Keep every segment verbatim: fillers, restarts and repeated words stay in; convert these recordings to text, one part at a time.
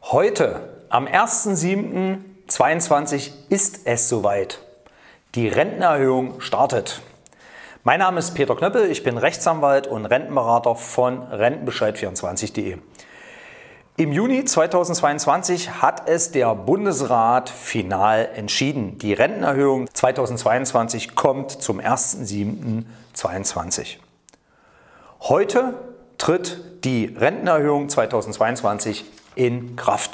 Heute, am ersten siebten zweitausendzweiundzwanzig, ist es soweit. Die Rentenerhöhung startet. Mein Name ist Peter Knöppel, ich bin Rechtsanwalt und Rentenberater von Rentenbescheid vierundzwanzig punkt de. Im Juni zweitausendzweiundzwanzig hat es der Bundesrat final entschieden. Die Rentenerhöhung zweitausendzweiundzwanzig kommt zum ersten siebten zweitausendzweiundzwanzig. Heute tritt die Rentenerhöhung zweitausendzweiundzwanzig in Kraft.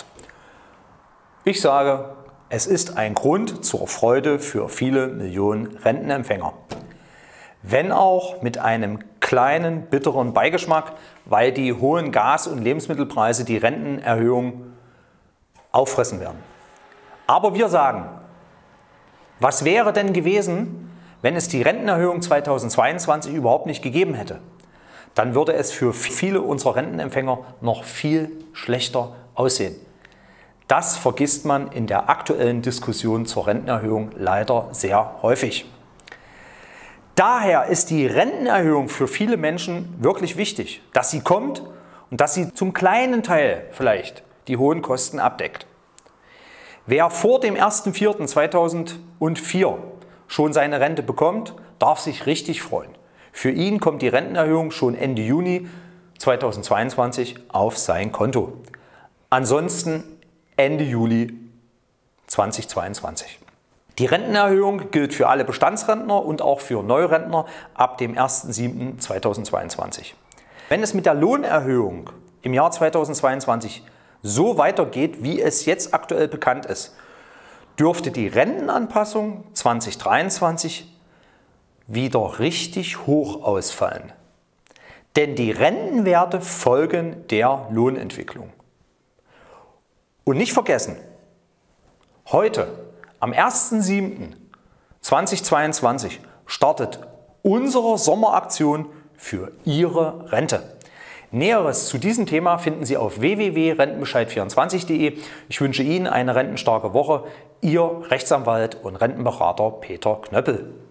Ich sage, es ist ein Grund zur Freude für viele Millionen Rentenempfänger. Wenn auch mit einem kleinen bitteren Beigeschmack, weil die hohen Gas- und Lebensmittelpreise die Rentenerhöhung auffressen werden. Aber wir sagen, was wäre denn gewesen, wenn es die Rentenerhöhung zweitausendzweiundzwanzig überhaupt nicht gegeben hätte? Dann würde es für viele unserer Rentenempfänger noch viel schlechter aussehen. Das vergisst man in der aktuellen Diskussion zur Rentenerhöhung leider sehr häufig. Daher ist die Rentenerhöhung für viele Menschen wirklich wichtig, dass sie kommt und dass sie zum kleinen Teil vielleicht die hohen Kosten abdeckt. Wer vor dem ersten vierten zweitausendvier schon seine Rente bekommt, darf sich richtig freuen. Für ihn kommt die Rentenerhöhung schon Ende Juni zweitausendzweiundzwanzig auf sein Konto. Ansonsten Ende Juli zweitausendzweiundzwanzig. Die Rentenerhöhung gilt für alle Bestandsrentner und auch für Neurentner ab dem ersten siebten zweitausendzweiundzwanzig. Wenn es mit der Lohnerhöhung im Jahr zweitausendzweiundzwanzig so weitergeht, wie es jetzt aktuell bekannt ist, dürfte die Rentenanpassung zweitausenddreiundzwanzig wieder richtig hoch ausfallen. Denn die Rentenwerte folgen der Lohnentwicklung. Und nicht vergessen, heute, am ersten siebten zweitausendzweiundzwanzig, startet unsere Sommeraktion für Ihre Rente. Näheres zu diesem Thema finden Sie auf w w w punkt rentenbescheid vierundzwanzig punkt de. Ich wünsche Ihnen eine rentenstarke Woche. Ihr Rechtsanwalt und Rentenberater Peter Knöppel.